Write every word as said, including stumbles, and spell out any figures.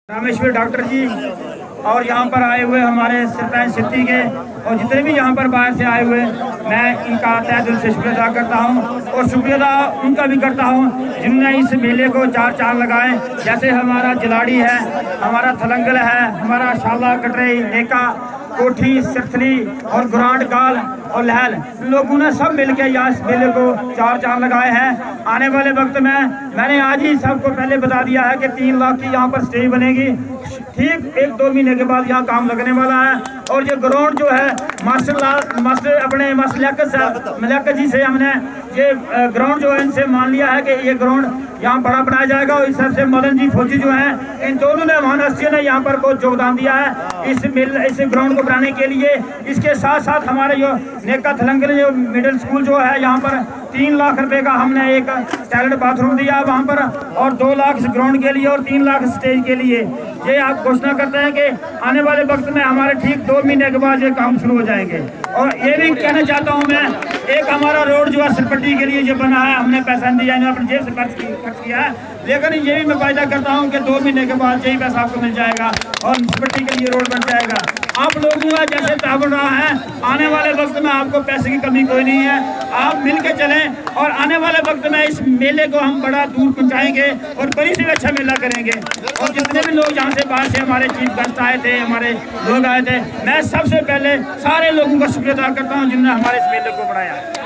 Rameshwar doctor जी और यहाँ पर आए हुए हमारे सरपंच सिटी के और जितने भी यहाँ पर बाहर से आए हुए, मैं इनका तहे दिल से शुक्रिया अदा करता हूँ और शुक्रिया अदा उनका भी करता हूँ जिन्होंने इस मेले को चार चांद लगाए। जैसे हमारा जलाड़ी है, हमारा थलंगल है, हमारा शाला कटरे नेका कोठी सरथली और गुरांड गाल और लहल, लोगों ने सब मिलकर यहाँ इस मेले को चार चांद लगाए हैं। आने वाले वक्त में मैंने आज ही सबको पहले बता दिया है कि तीन लाख की यहाँ पर स्टेज बनेगी। ठीक एक दो महीने के बाद यहाँ काम लगने वाला है और ये ग्राउंड जो है मास्टर मास्टर अपने मास्टर मलिक जी से हमने ये ग्राउंड जो है इनसे मान लिया है कि ये ग्राउंड यहाँ बड़ा बनाया जाएगा। और इस हिसाब से मदन जी फौजी जो हैं, इन दोनों ने महान हस्तियों ने यहाँ पर बहुत योगदान दिया है इस मिल इस ग्राउंड को बनाने के लिए। इसके साथ साथ हमारे जो नेका थलंगल जो मिडिल स्कूल जो है यहाँ पर तीन लाख रुपए का हमने एक टॉयलेट बाथरूम दिया है वहाँ पर और दो लाख इस ग्राउंड के लिए और तीन लाख स्टेज के लिए। ये आप घोषणा करते हैं कि आने वाले वक्त में हमारे ठीक दो महीने के बाद ये काम शुरू हो जाएंगे। और ये भी कहना चाहता हूँ मैं, एक हमारा रोड जो है सरपट्टी के लिए जो बना है हमने पैसा नहीं दिया, अपनी जेब से खर्च खर्च किया है, लेकिन ये भी मैं वायदा करता हूँ कि दो महीने के बाद यही पैसा आपको मिल जाएगा और सरपट्टी के लिए रोड बन जाएगा। आप लोगों का जैसे ताबड़ रहा है, आने वाले वक्त में आपको पैसे की कमी कोई नहीं है। आप मिल के चलें और आने वाले वक्त में इस मेले को हम बड़ा दूर पहुँचाएंगे और बड़ी से अच्छा मेला करेंगे। और जितने भी लोग यहाँ से बाहर से हमारे चीफ गेस्ट आए थे, हमारे लोग आए थे, मैं सबसे पहले सारे लोगों का शुक्रिया अदा करता हूँ जिन्होंने हमारे इस मेले को बढ़ाया।